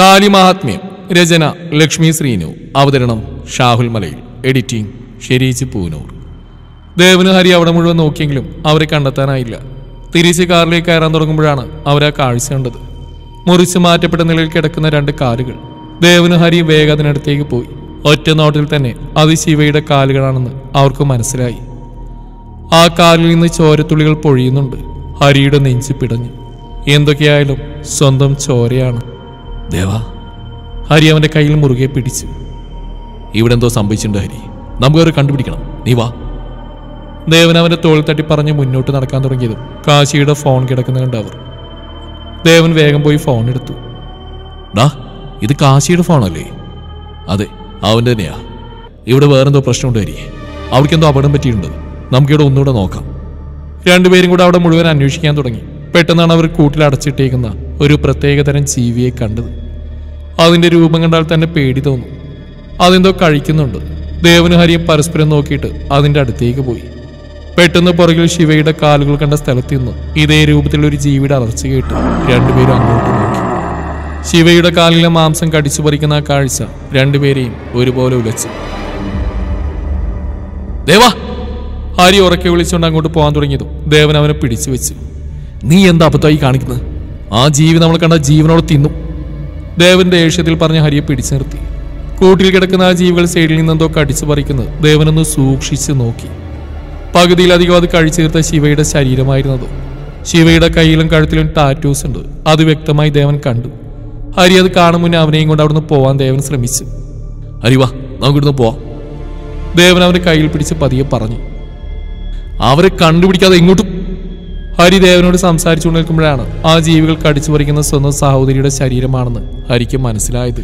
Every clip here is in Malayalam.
താലി മഹാത്മ്യം. രചന ലക്ഷ്മി ശ്രീനു. അവതരണം ഷാഹുൽ മലയിൽ. എഡിറ്റിംഗ് ഷെരീജ് പൂനൂർ. ദേവന് ഹരി അവിടെ മുഴുവൻ നോക്കിയെങ്കിലും അവരെ കണ്ടെത്താനായില്ല. തിരിച്ച് കാറിലേക്ക് കയറാൻ തുടങ്ങുമ്പോഴാണ് അവരാ കാഴ്ച കണ്ടത്. മുറിച്ച് മാറ്റപ്പെട്ട നിലയിൽ കിടക്കുന്ന 2 കാലുകൾ. ദേവന് ഹരി വേഗം അതിനടുത്തേക്ക് പോയി. ഒറ്റ നോട്ടിൽ തന്നെ അത് ശിവയുടെ കാലുകളാണെന്ന് അവർക്ക് മനസ്സിലായി. ആ കാലിൽ നിന്ന് ചോരത്തുള്ളികൾ പൊഴിയുന്നുണ്ട്. ഹരിയുടെ നെഞ്ച് പിടഞ്ഞു. എന്തൊക്കെയായാലും സ്വന്തം ചോരയാണ്. ദേവാ. ഹരി അവന്റെ കയ്യിൽ മുറുകെ പിടിച്ചു. ഇവിടെ എന്തോ സംഭവിച്ചിട്ടുണ്ട് ഹരി, നമുക്കവരെ കണ്ടുപിടിക്കണം, നീ വാ. ദേവൻ അവന്റെ തോളിൽ തട്ടി പറഞ്ഞ് മുന്നോട്ട് നടക്കാൻ തുടങ്ങിയതും കാശിയുടെ ഫോൺ കിടക്കുന്ന കണ്ടവർ. ദേവൻ വേഗം പോയി ഫോൺ എടുത്തു. ഡാ, ഇത് കാശിയുടെ ഫോണല്ലേ? അതെ, അവൻ്റെ തന്നെയാ. ഇവിടെ വേറെന്തോ പ്രശ്നമുണ്ട് ഹരി, അവർക്കെന്തോ അപകടം പറ്റിയിട്ടുണ്ട്. നമുക്കിവിടെ ഒന്നുകൂടെ നോക്കാം. 2 പേരും കൂടെ അവിടെ മുഴുവൻ അന്വേഷിക്കാൻ തുടങ്ങി. പെട്ടെന്നാണ് അവർ കൂട്ടിൽ അടച്ചിട്ടേക്കുന്ന ഒരു പ്രത്യേകതരം ജീവിയെ കണ്ടത്. അതിന്റെ രൂപം കണ്ടാൽ തന്നെ പേടി തോന്നും. അതെന്തോ കഴിക്കുന്നുണ്ട്. ദേവനും ഹരിയും പരസ്പരം നോക്കിയിട്ട് അതിന്റെ അടുത്തേക്ക് പോയി. പെട്ടെന്ന് പുറകിൽ ശിവയുടെ കാലുകൾ കണ്ട സ്ഥലത്ത് നിന്ന് ഇതേ രൂപത്തിലുള്ള ഒരു ജീവിയുടെ അലർച്ച കേട്ട് 2 പേരും അങ്ങോട്ട് നോക്കി. ശിവയുടെ കാലിലെ മാംസം കടിച്ചു പറിക്കുന്ന ആ കാഴ്ച 2 പേരെയും ഒരുപോലെ ഉലച്ചു. ദേവാ! ഹരി ഉറക്കെ വിളിച്ചുകൊണ്ട് അങ്ങോട്ട് പോകാൻ തുടങ്ങിയതും ദേവൻ അവനെ പിടിച്ചു വെച്ചു. നീ എന്താ അബദ്ധമായി കാണിക്കുന്നത്? ആ ജീവി നമ്മൾ കണ്ട ജീവനോട് തിന്നും. ദേവൻ ദേഷ്യത്തിൽ പറഞ്ഞ ഹരിയെ പിടിച്ചു നിർത്തി. കൂട്ടിൽ കിടക്കുന്ന ആ ജീവികൾ സൈഡിൽ നിന്നെന്തോ കടിച്ചു പറിക്കുന്നത് ദേവനൊന്ന് സൂക്ഷിച്ച് നോക്കി. പകുതിയിലധികം അത് കഴിച്ചു തീർത്ത ശിവയുടെ ശരീരമായിരുന്നത്. ശിവയുടെ കയ്യിലും കഴുത്തിലും ടാറ്റൂസ് ഉണ്ട്. അത് വ്യക്തമായി ദേവൻ കണ്ടു. ഹരി അത് കാണും മുന്നേ അവനെയും കൊണ്ട് അവിടുന്ന് പോവാൻ ദേവൻ ശ്രമിച്ചു. ഹരി വാ, നമുക്കിവിടുന്ന് പോവാം. ദേവൻ അവന്റെ കയ്യിൽ പിടിച്ച് പതിയെ പറഞ്ഞു. അവരെ കണ്ടുപിടിക്കാതെ ഇങ്ങോട്ടും. ഹരി ദേവനോട് സംസാരിച്ചുകൊണ്ട് നിൽക്കുമ്പോഴാണ് ആ ജീവികൾ കടിച്ചു പറിക്കുന്ന സ്വന്തം സഹോദരിയുടെ ശരീരമാണെന്ന് ഹരിക്ക് മനസ്സിലായത്.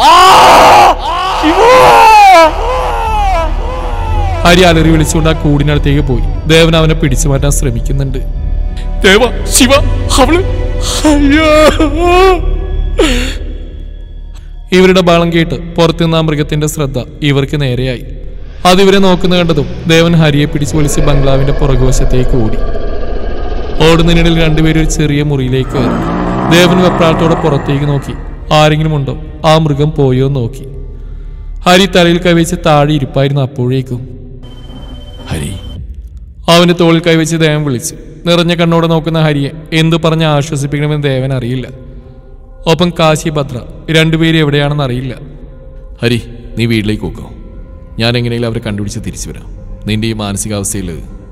ഹരി അലറി വിളിച്ചുകൊണ്ട് ആ കൂടിനടുത്തേക്ക് പോയി. ദേവൻ അവനെ പിടിച്ചു മാറ്റാൻ ശ്രമിക്കുന്നുണ്ട്. ദേവ, ശിവ, ഇവരുടെ ബഹളം കേട്ട് പുറത്തുനിന്ന് ആ മൃഗത്തിന്റെ ശ്രദ്ധ ഇവർക്ക് നേരെയായി. അതിവരെ നോക്കുന്ന കണ്ടതും ദേവൻ ഹരിയെ പിടിച്ചു വലിച്ച് ബംഗ്ലാവിന്റെ പുറകുവശത്തേക്ക് ഓടി. ഓടുന്നതിനിടയിൽ 2 പേരും ഒരു ചെറിയ മുറിയിലേക്ക് കയറി. ദേവൻ വെപ്രാളത്തോടെ പുറത്തേക്ക് നോക്കി. ആരെങ്കിലും ഉണ്ടോ? ആ മൃഗം പോയോ നോക്കി. ഹരി തലയിൽ കൈവച്ച് താഴെ ഇരിപ്പായിരുന്നു. അപ്പോഴേക്കും ഹരി അവന്റെ തോളിൽ കൈവച്ച് ദേവൻ വിളിച്ചു. നിറഞ്ഞ കണ്ണോടെ നോക്കുന്ന ഹരിയെ എന്തു പറഞ്ഞ് ആശ്വസിപ്പിക്കണമെന്ന് ദേവൻ അറിയില്ല. ഒപ്പം കാശി, ഭദ്ര 2 പേരും എവിടെയാണെന്ന് അറിയില്ല. ഹരി, നീ വീട്ടിലേക്ക് നോക്കോ. ഞാൻ എങ്ങനെയെങ്കിലും അവരെ കണ്ടുപിടിച്ച് തിരിച്ചു വരാം. നിന്റെ ഈ മാനസികാവസ്ഥയിൽ.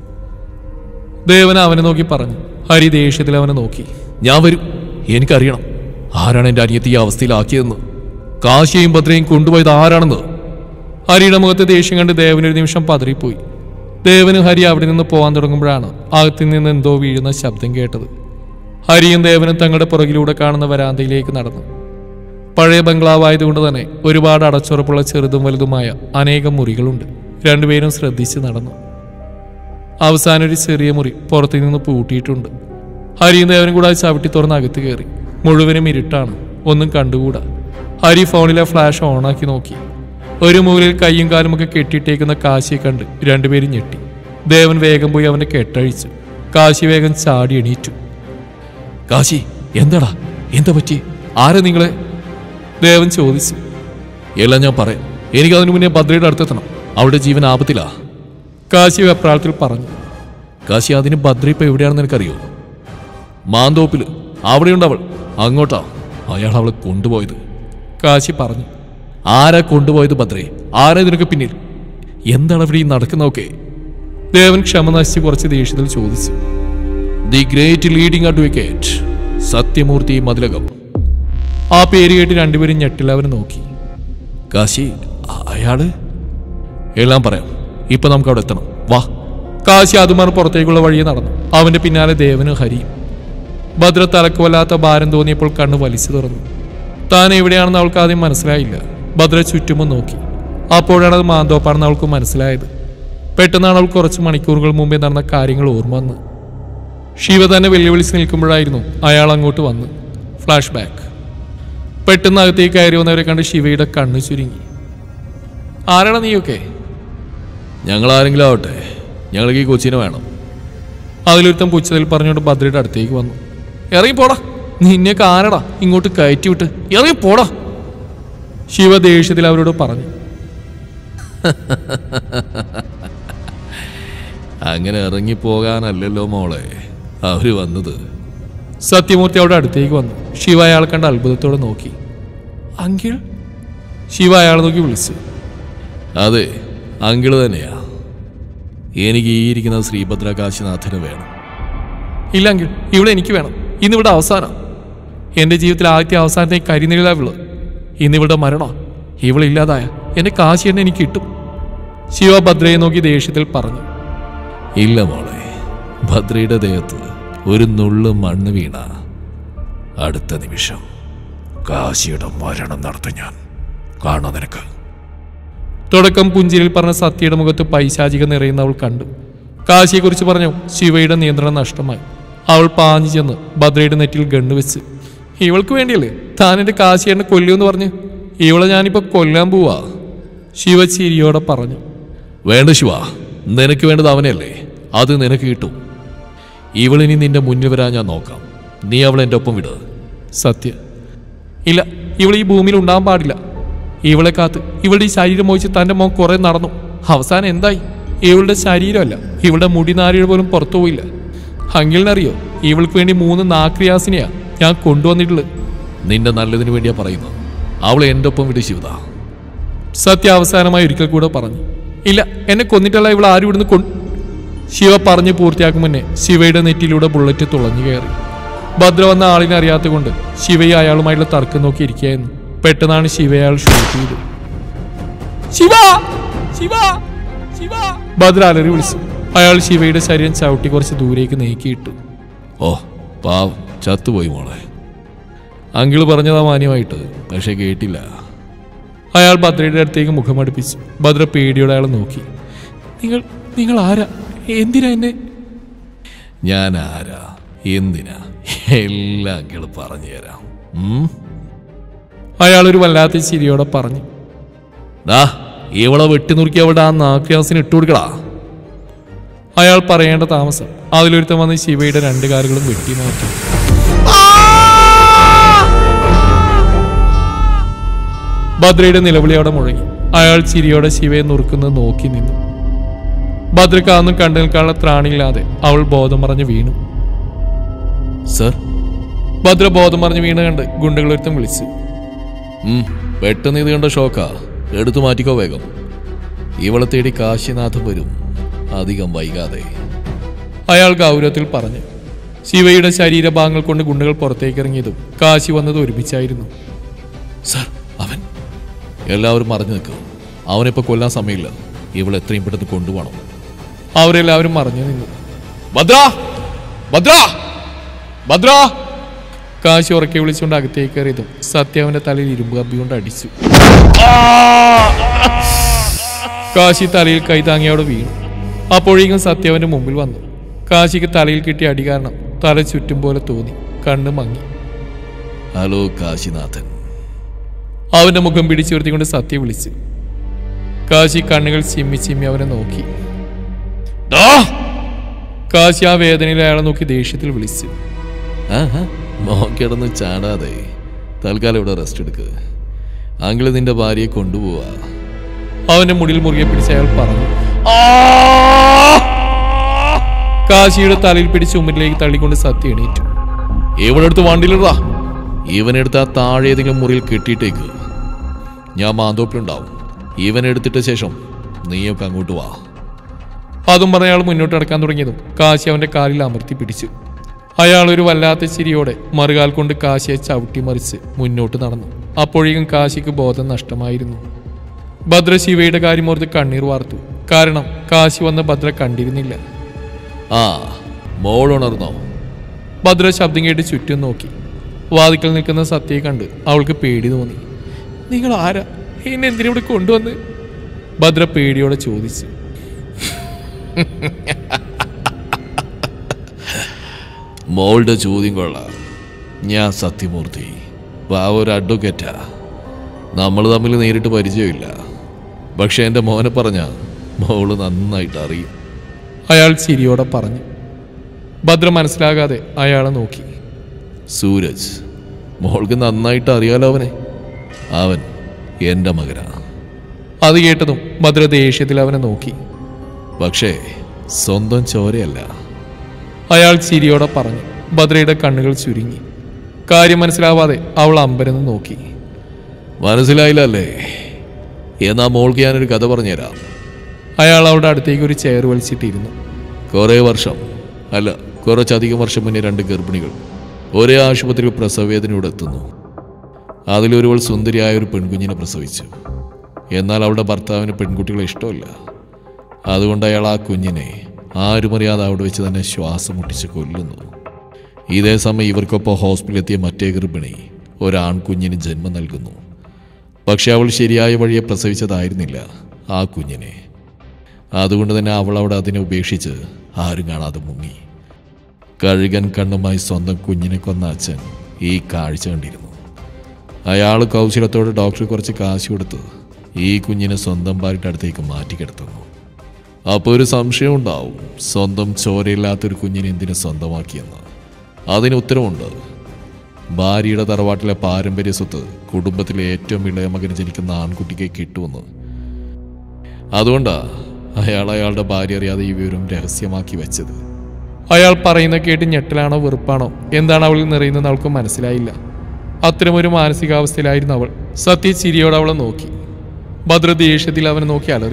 ദേവൻ അവനെ നോക്കി പറഞ്ഞു. ഹരി ദേഷ്യത്തിൽ അവനെ നോക്കി. ഞാൻ വരും. എനിക്കറിയണം ആരാണ് എൻ്റെ അനിയത്തി ഈ അവസ്ഥയിലാക്കിയതെന്ന്. കാശിയെയും ഭദ്രയും കൊണ്ടുപോയത് ആരാണെന്ന്. ഹരിയുടെ മുഖത്തെ ദേഷ്യം കണ്ട് ദേവനൊരു നിമിഷം പതറിപ്പോയി. ദേവനും ഹരി അവിടെ നിന്ന് പോകാൻ തുടങ്ങുമ്പോഴാണ് അകത്തു നിന്ന് എന്തോ വീഴുന്ന ശബ്ദം കേട്ടത്. ഹരിയും ദേവനും തങ്ങളുടെ പുറകിലൂടെ കാണുന്ന വരാന്തയിലേക്ക് നടന്നു. പഴയ ബംഗ്ലാവ് ആയതുകൊണ്ട് തന്നെ ഒരുപാട് അടച്ചുറപ്പുള്ള ചെറുതും വലുതുമായ അനേകം മുറികളുണ്ട്. 2 പേരും ശ്രദ്ധിച്ച് നടന്നു. അവസാനം ഒരു ചെറിയ മുറി പുറത്തു നിന്ന് പൂട്ടിയിട്ടുണ്ട്. ഹരിയും ദേവനും കൂടെ ചവിട്ടി തുറന്ന് അകത്ത് കയറി. മുഴുവനും ഇരുട്ടാണ്, ഒന്നും കണ്ടുകൂടാ. ഹരി ഫോണിലെ ഫ്ലാഷ് ഓണാക്കി നോക്കി. ഒരു മൂലയിൽ കയ്യും കാലുമൊക്കെ കെട്ടിയിട്ടേക്കുന്ന കാശിയെ കണ്ട് 2 പേരും ഞെട്ടി. ദേവൻ വേഗം പോയി അവനെ കെട്ടഴിച്ചു. കാശി വേഗം ചാടി എണീറ്റു. കാശി, എന്താടാ, എന്താ പറ്റി? ആരാ നിങ്ങളെ? ദേവൻ ചോദിച്ചു. എല്ലാം ഞാൻ പറയാം. എനിക്കതിനു മുന്നേ ഭദ്രയുടെ അടുത്തെത്തണം. അവളുടെ ജീവൻ ആപത്തിലാ. കാശി വെപ്രാളത്തിൽ പറഞ്ഞു. കാശി, അതിന് ഭദ്ര ഇപ്പൊ എവിടെയാണെന്ന് എനിക്കറിയോ? മാന്തോപ്പില്. അവിടെയുണ്ട് അവൾ. അങ്ങോട്ടാ അയാൾ അവളെ കൊണ്ടുപോയത്. കാശി പറഞ്ഞു. ആരാ കൊണ്ടുപോയത് ഭദ്രയെ? ആരാ ഇതിനൊക്കെ പിന്നിൽ? എന്താണ് അവിടെ ഈ നടക്കുന്നതൊക്കെ? ദേവൻ ക്ഷമ നശിച്ച് കുറച്ച് ദേഷ്യത്തിൽ ചോദിച്ചു. The great leading advocate Sathyamoorthy Mathilakam. ആ പേര് കേട്ട് 2 പേരും ഞെട്ടിലവനെ നോക്കി. കാശി, അയാള്? എല്ലാം പറയാം. ഇപ്പൊ നമുക്ക് അവിടെ എത്തണം, വാ. കാശി അതുമാർ പുറത്തേക്കുള്ള വഴിയെ നടന്നു. അവന്റെ പിന്നാലെ ദേവനും ഹരിയും. ഭദ്ര തലക്ക് വല്ലാത്ത ഭാരം തോന്നിയപ്പോൾ കണ്ണ് വലിച്ചു തുറന്നു. താൻ എവിടെയാണെന്ന് അവൾക്ക് ആദ്യം മനസ്സിലായില്ല. ഭദ്ര ചുറ്റുമും നോക്കി. അപ്പോഴാണ് അത് മാന്തോപ്പാണെന്ന് അവൾക്ക് മനസ്സിലായത്. പെട്ടെന്നാണ് അവൾ കുറച്ച് മണിക്കൂറുകൾ മുമ്പേ നടന്ന കാര്യങ്ങൾ ഓർമ്മ വന്ന്. ശിവ തന്നെ വെല്ലുവിളിച്ച് നിൽക്കുമ്പോഴായിരുന്നു അയാൾ അങ്ങോട്ട് വന്ന്. Flash back. പെട്ടെന്ന് അകത്തേക്ക് കയറി വന്നവരെ കണ്ട് ശിവയുടെ കണ്ണ് ചുരുങ്ങി. ആരാണ് നീയൊക്കെ? ഞങ്ങൾ ആരെങ്കിലും ആവട്ടെ, ഞങ്ങൾക്ക് ഈ കൊച്ചിനെ വേണം. അതിലൊരുത്തം പുച്ഛത്തിൽ പറഞ്ഞുകൊണ്ട് ഭദ്രയുടെ അടുത്തേക്ക് വന്നു. ഇറങ്ങിപ്പോടാ, നിന്നെ കാരടാ ഇങ്ങോട്ട് കയറ്റിവിട്ട് ഇറങ്ങി പോടാ. ശിവ ദേഷ്യത്തിൽ അവരോട് പറഞ്ഞു. അങ്ങനെ ഇറങ്ങിപ്പോകാനല്ലല്ലോ മോളെ അവര് വന്നത്. സത്യമൂർത്തി അവിടെ അടുത്തേക്ക് വന്നു. ശിവ അയാൾ കണ്ട അത്ഭുതത്തോടെ നോക്കി. അങ്കിൾ? ശിവ അയാളെ നോക്കി വിളിച്ചു. അതെ, അങ്കിള് തന്നെയാ. എനിക്ക് ഈ ഇരിക്കുന്ന ശ്രീഭദ്ര കാശിനാഥന് വേണം. ഇല്ല അങ്കിൾ, ഇവിടെ എനിക്ക് വേണം. ഇന്നിവിടെ അവസാനം. എൻ്റെ ജീവിതത്തിൽ ആദ്യത്തെ അവസാനത്തെ കരിനിഴലാവുള്ളൂ. ഇന്നിവിടെ മരണോ? ഇവളില്ലാതായ എൻ്റെ കാശി എന്നെ എനിക്ക് കിട്ടും. ശിവ ഭദ്രയെ നോക്കി ദേഷ്യത്തിൽ പറഞ്ഞു. ഇല്ല മോളെ, ഭദ്രയുടെ ദേഹത്ത് ഒരു നുള്ളു മണ്ണ് വീണ അടുത്ത നിമിഷം കാശിയുടെ മരണം നടത്തും ഞാൻ. കാണാൻ നിനക്ക്. തുടക്കം പുഞ്ചിരിയിൽ പറഞ്ഞ സത്യയുടെ മുഖത്ത് പൈശാചിക നിറയുന്ന അവൾ കണ്ടു. കാശിയെക്കുറിച്ച് പറഞ്ഞു ശിവയുടെ നിയന്ത്രണം നഷ്ടമായി. അവൾ പാഞ്ഞു ചെന്ന് ഭദ്രയുടെ നെറ്റിൽ ഗണ്ണ് വെച്ച്. ഇവൾക്ക് വേണ്ടിയല്ലേ താൻ എൻ്റെ കാശിയെന്നെ കൊല്ലുമെന്ന് പറഞ്ഞ്? ഇവളെ ഞാനിപ്പോൾ കൊല്ലാൻ പോവാ. ശിവ ചിരിയോടെ പറഞ്ഞു. വേണ്ട ശിവ, നിനക്ക് വേണ്ടത് അവനെയല്ലേ? അത് നിനക്ക് കിട്ടും. ഇവളിനി നിന്റെ മുന്നിൽ വരാൻ ഞാൻ നോക്കാം. നീ അവളെ എൻ്റെ ഒപ്പം വിട്. സത്യ ഇല്ല, ഇവൾ ഈ ഭൂമിയിൽ ഉണ്ടാകാൻ പാടില്ല. ഇവളെ കാത്ത് ഇവളുടെ ഈ ശരീരം മോഹിച്ച് തൻ്റെ മോൻ കുറെ നടന്നു. അവസാനം എന്തായി? ഇവളുടെ ശരീരമല്ല, ഇവളുടെ മുടി നാരിഴ പോലും പുറത്തു പോയില്ല. അങ്കിളിനറിയോ, ഇവൾക്ക് വേണ്ടി 3 നാക്രിയാസിനെയാ ഞാൻ കൊണ്ടുവന്നിട്ടുള്ളത്. നിന്റെ നല്ലതിന് വേണ്ടിയാ പറയുന്നത്. അവളെ എൻ്റെ ഒപ്പം വിട് ശിവദ. സത്യ അവസാനമായി ഒരിക്കൽ കൂടെ പറഞ്ഞു. ഇല്ല, എന്നെ കൊന്നിട്ടല്ല ഇവൾ ആരും ഇവിടുന്ന് ശിവ പറഞ്ഞ് പൂർത്തിയാക്കും മുന്നേ ശിവയുടെ നെറ്റിലൂടെ ബുള്ളറ്റ് തുളഞ്ഞു കയറി. ഭദ്ര വന്ന ആളിനെ അറിയാത്ത കൊണ്ട് ശിവയെ അയാളുമായിട്ടുള്ള തർക്കം നോക്കി ഇരിക്കുകയായിരുന്നു. പെട്ടെന്നാണ് ശിവ അയാൾ ഷൂട്ട് ചെയ്തത്. ശിവ, ശിവ, ശിവ! ഭദ്ര അലറി വിളിച്ചു. അയാൾ ശിവയുടെ ശരീരം ചവിട്ടി കുറച്ച് ദൂരേക്ക് നീക്കിയിട്ടു. ഓ പാവം, ചത്തുപോയി മോളെ. അങ്കിള് പറഞ്ഞതാ മാന്യമായിട്ട്, പക്ഷെ കേട്ടില്ല. അയാൾ ഭദ്രയുടെ അടുത്തേക്ക് മുഖമടുപ്പിച്ചു. ഭദ്ര പേടിയോടെ അയാളെ നോക്കി. നിങ്ങൾ ആരാ? എന്തിനാ എന്നെ? ഞാൻ ആരാ, എന്തിനാ, എല്ലാം അങ്കിള് പറഞ്ഞു തരാം. അയാളൊരു വല്ലാത്ത ചിരിയോടെ പറഞ്ഞു. ഇവളെ വെട്ടിനുറുക്കി അവിടെ ആ നാക്രിയാസിന് ഇട്ടുകൊടുക്കടാ. അയാൾ പറയേണ്ട താമസം അതിലൊരുത്തം വന്ന് ശിവയുടെ 2 കാലുകളും വെട്ടി മാറ്റി. ഭദ്രയുടെ നിലവിളി അവിടെ മുഴങ്ങി. അയാൾ ചിരിയോടെ ശിവയെ നുറുക്കുന്നത് നോക്കി നിന്നു. ഭദ്രക്ക് അതൊന്നും കണ്ടു നിൽക്കാനുള്ള ത്രാണിയില്ലാതെ അവൾ ബോധം മറിഞ്ഞ് വീണു. സർ? ഭദ്ര ബോധം മറിഞ്ഞ് വീണ് കണ്ട് ഗുണ്ടകളൊരുത്തം വിളിച്ചു. പെട്ടെന്ന് ഇത് കണ്ട ഷോക്കാ, എടുത്തു മാറ്റിക്കോ വേഗം. ഇവളെ തേടി കാശിനാഥൻ വരും അധികം വൈകാതെ. അയാൾ ഗൗരവത്തിൽ പറഞ്ഞു. ശിവയുടെ ശരീരഭാഗങ്ങൾ കൊണ്ട് ഗുണ്ടകൾ പുറത്തേക്ക് ഇറങ്ങിയതും കാശി വന്നത് ഒരുമിച്ചായിരുന്നു. സർ, അവൻ എല്ലാവരും മറിഞ്ഞു നിൽക്കും. അവനിപ്പോ കൊല്ലാൻ സമയമില്ല. ഇവൾ എത്രയും പെട്ടെന്ന് കൊണ്ടുപോകണം. അവരെല്ലാവരും മറിഞ്ഞു നിന്നു. ഭദ്ര, ഭദ്ര, ഭദ്ര! കാശി ഉറക്കെ വിളിച്ചുകൊണ്ട് അകത്തേക്ക് കയറിയതും സത്യ അവന്റെ തലയിൽ ഇരുമ്പ് കമ്പി കൊണ്ട് അടിച്ചു. കാശി തലയിൽ കൈതാങ്ങിയോടെ വീണു. അപ്പോഴേക്കും സത്യ അവന്റെ മുമ്പിൽ വന്നു. കാശിക്ക് തലയിൽ കിട്ടിയ അടി കാരണം തല ചുറ്റും പോലെ തോന്നി. കണ്ണ് മങ്ങി. ഹലോ കാശിനാഥൻ. അവന്റെ മുഖം പിടിച്ചു നിർത്തിക്കൊണ്ട് സത്യ വിളിച്ചു. കാശി കണ്ണുകൾ ചിമ്മി ചിമ്മി അവനെ നോക്കി. കാശി ആ വേദനയിൽ അയാളെ നോക്കി ദേഷ്യത്തിൽ വിളിച്ചു. നോക്കിടന്ന് ചാടാതെ തൽക്കാലം ഇവിടെ റെസ്റ്റ് എടുക്കുക. അങ്കിള് നിന്റെ ഭാര്യയെ കൊണ്ടുപോവാ. അവന്റെ മുടിയിൽ മുറുകെ പിടിച്ച് അയാൾ പറഞ്ഞു. കാശിയുടെ തലയിൽ പിടിച്ച് ഉമ്മരിലേക്ക് തള്ളിക്കൊണ്ട് സത്യ എണീറ്റു. ഇവിടെ അടുത്ത് വണ്ടിയിലിടാ. ഇവനെടുത്ത് ആ താഴെ ഏതെങ്കിലും മുറിയിൽ കെട്ടിയിട്ടേക്ക്. ഞാൻ മാന്തോപ്പിലുണ്ടാവും. ഇവനെടുത്തിട്ട ശേഷം നീയൊക്കെ അങ്ങോട്ട് വാ. അതും പറഞ്ഞ അയാൾ മുന്നോട്ട് നടക്കാൻ തുടങ്ങിയതും കാശി അവന്റെ കാലിൽ അമർത്തി പിടിച്ചു. അയാൾ ഒരു വല്ലാത്ത ചിരിയോടെ മറുകാൽ കൊണ്ട് കാശിയെ ചവിട്ടി മറിച്ച് മുന്നോട്ട് നടന്നു. അപ്പോഴേക്കും കാശിക്ക് ബോധം നഷ്ടമായിരുന്നു. ഭദ്ര ശിവയുടെ കാര്യം ഓർത്ത് കണ്ണീർ വാർത്തു. കാരണം കാശി വന്ന് ഭദ്ര കണ്ടിരുന്നില്ല. മോൾ ഉണർന്നോ? ഭദ്ര ശബ്ദം കേട്ട് ചുറ്റും നോക്കി. വാതിക്കൽ നിൽക്കുന്ന സത്യയെ കണ്ട് അവൾക്ക് പേടി തോന്നി. നിങ്ങൾ ആരാ? എന്നെ എന്തിനിവിടെ കൊണ്ടുവന്ന്? ഭദ്ര പേടിയോടെ ചോദിച്ചു. മോളുടെ ചോദ്യം കൊള്ളാം. ഞാൻ സത്യമൂർത്തി, ഒരു അഡ്വക്കേറ്റാ. നമ്മൾ തമ്മിൽ നേരിട്ട് പരിചയമില്ല. പക്ഷെ എൻ്റെ മോനെ പറഞ്ഞ മോള് നന്നായിട്ട് അറിയും. അയാൾ ചിരിയോടെ പറഞ്ഞു. ഭദ്ര മനസ്സിലാകാതെ അയാളെ നോക്കി. സൂരജ്. മോൾക്ക് നന്നായിട്ട് അറിയാലോ അവനെ. അവൻ എൻ്റെ മകനാ. അത് കേട്ടതും ഭദ്ര ദേഷ്യത്തിൽ അവനെ നോക്കി. പക്ഷേ സ്വന്തം ചോരയല്ല. അയാൾ ചിരിയോടെ പറഞ്ഞു. ഭദ്രയുടെ കണ്ണുകൾ ചുരുങ്ങി. കാര്യം മനസ്സിലാവാതെ അവൾ അമ്പരന്ന് നോക്കി. മനസ്സിലായില്ല അല്ലേ? എന്നാ മോൾക്ക് ഞാനൊരു കഥ പറഞ്ഞുതരാം. അയാൾ അവളുടെ അടുത്തേക്ക് ഒരു ചെയർ വലിച്ചിട്ടിരുന്നു. കുറേ വർഷം അല്ല, കുറച്ചധികം വർഷം മുന്നേ 2 ഗർഭിണികൾ ഒരേ ആശുപത്രിയിൽ പ്രസവവേദനയോടെ എത്തുന്നു. അതിലൊരുവൾ സുന്ദരിയായ ഒരു പെൺകുഞ്ഞിനെ പ്രസവിച്ചു. എന്നാൽ അവളുടെ ഭർത്താവിന് പെൺകുട്ടികളെ ഇഷ്ടമല്ല. അതുകൊണ്ട് അയാൾ ആ കുഞ്ഞിനെ ആരുമറിയാതെ അവിടെ വെച്ച് തന്നെ ശ്വാസം മുട്ടിച്ച് കൊല്ലുന്നു. ഇതേ സമയം ഇവർക്കൊപ്പം ഹോസ്പിറ്റലിൽ എത്തിയ മറ്റേ ഗർഭിണി ഒരാൺകുഞ്ഞിന് ജന്മം നൽകുന്നു. പക്ഷെ അവൾ ശരിയായ വഴിയെ പ്രസവിച്ചതായിരുന്നില്ല ആ കുഞ്ഞിനെ. അതുകൊണ്ട് തന്നെ അവൾ അവിടെ അതിനെ ഉപേക്ഷിച്ച് ആരും കാണാതെ മുങ്ങി. കഴുകൻ കണ്ണുമായി സ്വന്തം കുഞ്ഞിനെ കൊന്ന അച്ഛൻ ഈ കാഴ്ച കണ്ടിരുന്നു. അയാൾ കൗശലത്തോടെ ഡോക്ടർ കുറച്ച് കാശ് കൊടുത്ത് ഈ കുഞ്ഞിനെ സ്വന്തം ഭാര്യയുടെ അടുത്തേക്ക് മാറ്റിക്കിടത്തുന്നു. അപ്പോൾ ഒരു സംശയം ഉണ്ടാവും, സ്വന്തം ചോരയില്ലാത്തൊരു കുഞ്ഞിനെ എന്തിനു സ്വന്തമാക്കിയെന്ന്. അതിന് ഉത്തരവുണ്ട്. ഭാര്യയുടെ തറവാട്ടിലെ പാരമ്പര്യ സ്വത്ത് കുടുംബത്തിലെ ഏറ്റവും ഇളയ മകന് ജനിക്കുന്ന ആൺകുട്ടിക്ക് കിട്ടുമെന്ന്. അതുകൊണ്ടാണ് അയാൾ അയാളുടെ ഭാര്യ അറിയാതെ ഈ വിവരം രഹസ്യമാക്കി വെച്ചത്. അയാൾ പറയുന്ന കേട്ട് ഞെട്ടലാണോ വെറുപ്പാണോ എന്താണ് അവളിൽ നിറയുന്നത് അവൾക്ക് മനസ്സിലായില്ല. അത്തരമൊരു മാനസികാവസ്ഥയിലായിരുന്നു അവൾ. സത്യ ചിരിയോടെ അവളെ നോക്കി. ഭദ്ര ദേഷ്യത്തിൽ അവനെ നോക്കി അലറി.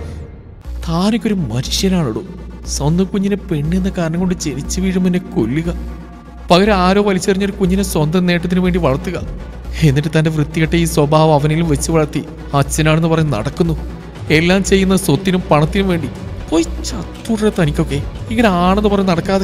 താനൊരു മനുഷ്യനാണോ? സ്വന്തം കുഞ്ഞിനെ പെണ്ണെന്ന കാരണം കൊണ്ട് ജനിച്ചു വീഴുമെന്നെ കൊല്ലുക, പകരം ആരോ വലിച്ചെറിഞ്ഞൊരു കുഞ്ഞിനെ സ്വന്തം നേട്ടത്തിന് വേണ്ടി വളർത്തുക, എന്നിട്ട് തൻ്റെ വൃത്തികെട്ട ഈ സ്വഭാവം അവനിലും വെച്ച് വളർത്തി അച്ഛനാണെന്ന് പറഞ്ഞ് നടക്കുന്നു. എല്ലാം ചെയ്യുന്ന സ്വത്തിനും പണത്തിനും വേണ്ടി. പോയി ചത്തുട തനിക്കൊക്കെ ഇങ്ങനെ ആണെന്ന് പറഞ്ഞ് നടക്കാതെ.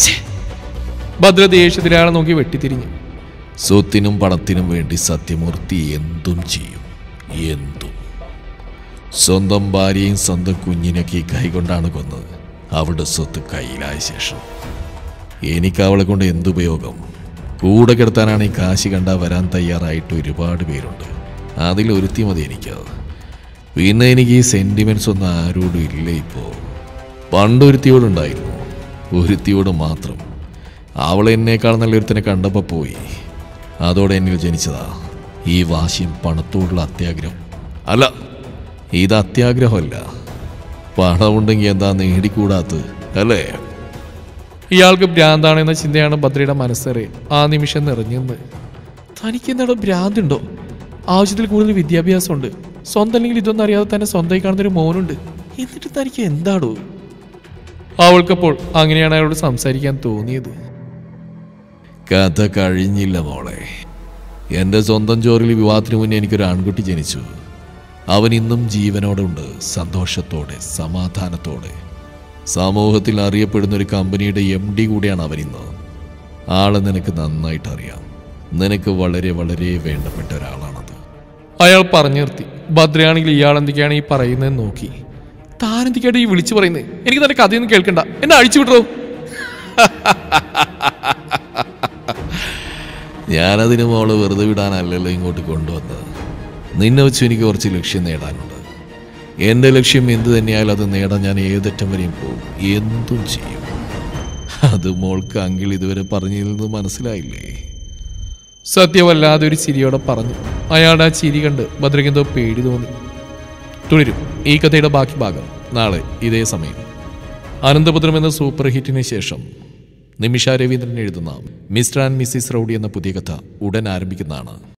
ഭദ്ര ദേഷ്യത്തിൽ അയാളെ നോക്കി വെട്ടിത്തിരിഞ്ഞു. സ്വത്തിനും പണത്തിനും വേണ്ടി സത്യമൂർത്തി എന്തും ചെയ്യും, എന്തും. സ്വന്തം ഭാര്യയും സ്വന്തം കുഞ്ഞിനൊക്കെ കൈകൊണ്ടാണ് കൊന്നത്. അവളുടെ സ്വത്ത് കയ്യിലായ ശേഷം എനിക്ക് അവളെ കൊണ്ട് എന്തുപയോഗം? കൂടെ കിടത്താനാണ് ഈ കാശ് കണ്ടാൽ വരാൻ തയ്യാറായിട്ട് ഒരുപാട് പേരുണ്ട്. അതിലൊരുത്തി മതി എനിക്ക്. പിന്നെ എനിക്ക് ഈ സെന്റിമെന്റ്സ് ഒന്നും ആരോടും ഇല്ല. ഇപ്പോൾ പണ്ടൊരുത്തിയോടുണ്ടായിരുന്നു, ഒരുത്തിയോട് മാത്രം. അവൾ എന്നേക്കാൾ നല്ലൊരുത്തിനെ കണ്ടപ്പോൾ പോയി. അതോടെ എന്നിൽ ജനിച്ചതാ ഈ വാശിയും പണത്തോടുള്ള അത്യാഗ്രഹം. അല്ല, ഇത് അത്യാഗ്രഹമല്ല. പണമുണ്ടെങ്കിൽ എന്താ നേടിക്കൂടാത്തത് അല്ലേ? ഇയാൾക്ക് ഭ്രാന്താണെന്ന ചിന്തയാണ് ഭദ്രയുടെ മനസ്സേറെ ആ നിമിഷം നിറഞ്ഞെന്ന്. തനിക്ക് എന്താണോ ഭ്രാന്തുണ്ടോ? ആവശ്യത്തിൽ കൂടുതൽ വിദ്യാഭ്യാസമുണ്ട്, സ്വന്തം അല്ലെങ്കിൽ ഇതൊന്നും അറിയാതെ തന്നെ സ്വന്തമായി കാണുന്നൊരു മോനുണ്ട്, എന്നിട്ട് തനിക്ക് എന്താണോ? അവൾക്കപ്പോൾ അങ്ങനെയാണ് അയാളോട് സംസാരിക്കാൻ തോന്നിയത്. കഥ കഴിഞ്ഞില്ല മോളെ. എൻ്റെ സ്വന്തം ചോറിൽ വിവാഹത്തിന് മുന്നേ എനിക്കൊരു ആൺകുട്ടി ജനിച്ചു. അവൻ ഇന്നും ജീവനോടെ ഉണ്ട്, സന്തോഷത്തോടെ, സമാധാനത്തോടെ. സമൂഹത്തിൽ അറിയപ്പെടുന്ന ഒരു കമ്പനിയുടെ MD കൂടിയാണ് അവനിന്ന്. ആളെ നിനക്ക് നന്നായിട്ട് അറിയാം. നിനക്ക് വളരെ വളരെ വേണ്ടപ്പെട്ട ഒരാളാണത്. അയാൾ പറഞ്ഞു നിർത്തി. ഭദ്രയാണെങ്കിൽ ഇയാൾ എന്തൊക്കെയാണ് ഈ പറയുന്നതെന്ന് നോക്കി. താനെന്തൊക്കെയായിട്ട് ഈ വിളിച്ചു പറയുന്നത്? എനിക്ക് തന്നെ കഥയൊന്നും കേൾക്കണ്ട, എന്നെ അഴിച്ചു വിട്ടോ. ഞാനതിന് മോള് വെറുതെ വിടാനല്ലല്ലോ ഇങ്ങോട്ട് കൊണ്ടുവന്നത്. നിന്നെ വെച്ച് എനിക്ക് കുറച്ച് ലക്ഷ്യം നേടാനുണ്ട്. എൻ്റെ ലക്ഷ്യം എന്ത് തന്നെയായാലും അത് നേടാൻ ഞാൻ ഏതറ്റം വരെയും പോകും, എന്തും ചെയ്യും. അത് മോൾക്ക് അങ്കിൾ ഇതുവരെ പറഞ്ഞതിൽ നിന്ന് മനസ്സിലായില്ലേ? സത്യമല്ലാതെ ഒരു ചിരിയോടെ പറഞ്ഞു. അയാളുടെ ആ ചിരി കണ്ട് ഭദ്രക്കെന്തോ പേടി തോന്നി. തുടരും ഈ കഥയുടെ ബാക്കി ഭാഗം നാളെ ഇതേ സമയം. അനന്തപുത്രം എന്ന സൂപ്പർ ഹിറ്റിന് ശേഷം നിമിഷ രവീന്ദ്രൻ എഴുതുന്ന മിസ്റ്റർ ആൻഡ് മിസ്സിസ് റൗഡി എന്ന പുതിയ കഥ ഉടൻ ആരംഭിക്കുന്നതാണ്.